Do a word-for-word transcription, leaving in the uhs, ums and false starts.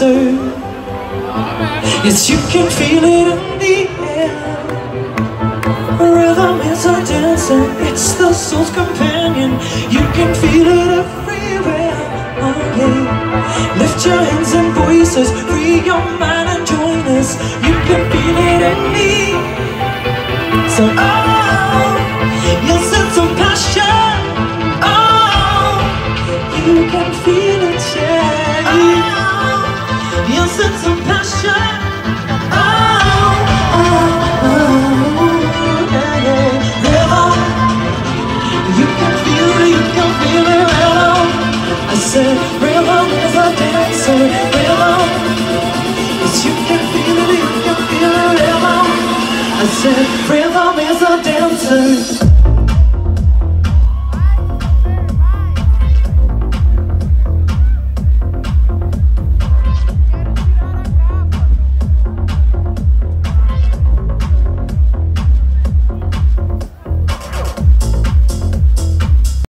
answer. Yes, you can feel it in the air. Rhythm is a dancer, it's the soul's companion. You can feel it everywhere.